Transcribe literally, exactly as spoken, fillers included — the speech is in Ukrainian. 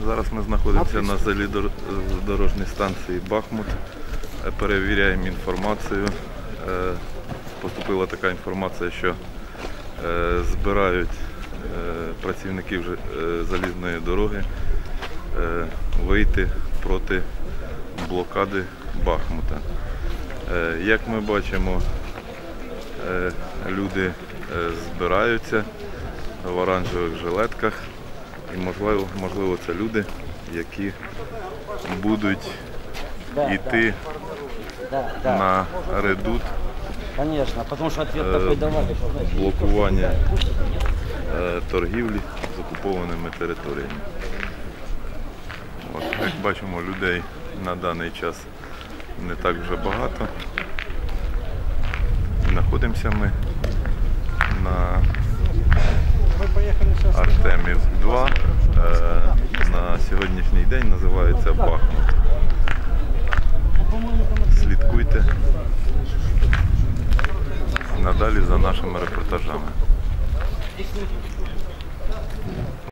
Зараз ми знаходимося на залізнодорожній станції Бахмут. Перевіряємо інформацію. Поступила така інформація, що збирають працівників залізної дороги вийти проти блокади Бахмута. Як ми бачимо, люди збираються в оранжевих жилетках і можливо, можливо це люди, які будуть йти на редут блокування торгівлі з окупованими територіями. От, як бачимо, людей на даний час не так вже багато. Знаходимося ми на Артемів два. На сьогоднішній день називається Бахмут. Слідкуйте надалі за нашими репортажами.